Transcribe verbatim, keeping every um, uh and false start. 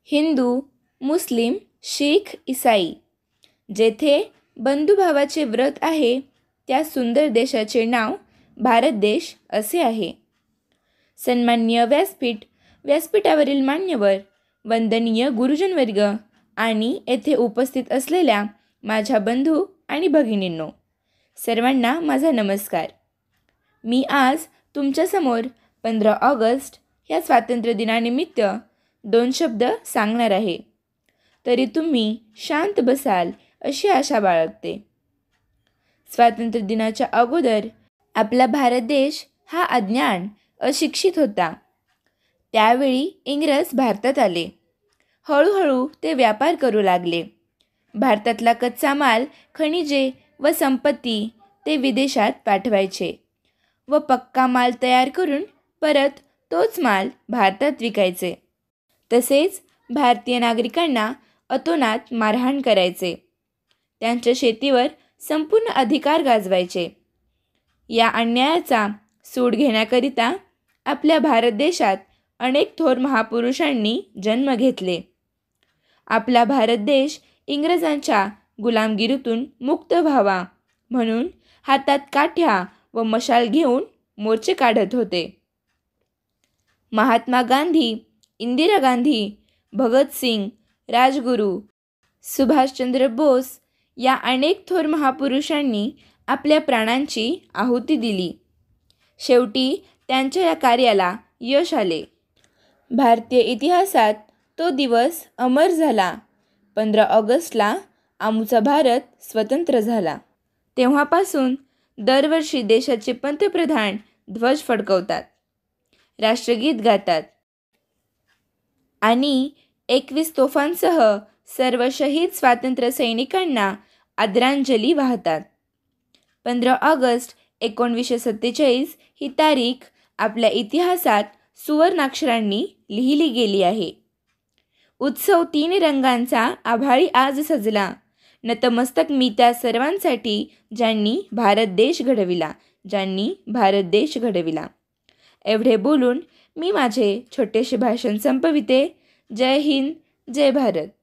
हिंदू, मुस्लिम, शीख, ईसाई जेथे बंधुभावाचे व्रत आहे त्या सुंदर देशाचे नाव भारत देश असे आहे. सन्माननीय व्यासपीठ, व्यासपीठावरील मान्यवर, वंदनीय गुरुजनवर्ग आणि येथे उपस्थित असलेल्या माझ्या बंधू आणि भगिनींनो, सर्वांना माझा नमस्कार. मी आज तुमच्यासमोर पंधरा ऑगस्ट या स्वातंत्र्य दिनानिमित्त दोन शब्द सांगणार आहे. तरी तुम्ही शांत बसाल अशी आशा बाळगते. स्वातंत्र्य दिनाच्या अगोदर आपला भारत देश हा अज्ञान, अशिक्षित होता. त्यावेळी इंग्रज भारतात आले. हळूहळू ते व्यापार करू लागले. भारतातला कच्चा माल, खनिजे व संपत्ती ते विदेशात पाठवायचे व पक्का माल तयार करून परत तोच माल भारतात विकायचे. तसेच भारतीय नागरिकांना अतोनात मारहाण करायचे. त्यांच्या शेतीवर संपूर्ण अधिकार गाजवायचे. या अन्यायाचा सूड घेण्याकरिता आपल्या भारत देशात अनेक थोर महापुरुषांनी जन्म घेतले. आपला भारत देश इंग्रजांच्या गुलामगिरीतून मुक्त व्हावा म्हणून हातात काठ्या व मशाल घेऊन मोर्चे काढत होते. महात्मा गांधी, इंदिरा गांधी, भगतसिंग, राजगुरू, सुभाषचंद्र बोस या अनेक थोर महापुरुषांनी आपल्या प्राणांची आहुती दिली. शेवटी त्यांच्या या कार्याला यश आले. भारतीय इतिहासात तो दिवस अमर झाला. पंधरा ऑगस्टला आमचा भारत स्वतंत्र झाला. तेव्हापासून दरवर्षी देशाचे पंतप्रधान ध्वज फडकवतात, राष्ट्रगीत गातात आणि एकवीस तोफांसह सर्व शहीद स्वातंत्र्य सैनिकांना आदरांजली वाहतात. पंधरा ऑगस्ट एकोणीसशे सत्तेचाळीस ही तारीख आपल्या इतिहासात सुवर्णाक्षरांनी लिहिली गेली आहे. उत्सव तीन रंगांचा आभाळी आज सजला. नतमस्तक मी त्या सर्वांसाठी ज्यांनी भारत देश घडविला, ज्यांनी भारत देश घडविला. एवढे बोलून मी माझे छोटेसे भाषण संपविते. जय हिंद, जय भारत.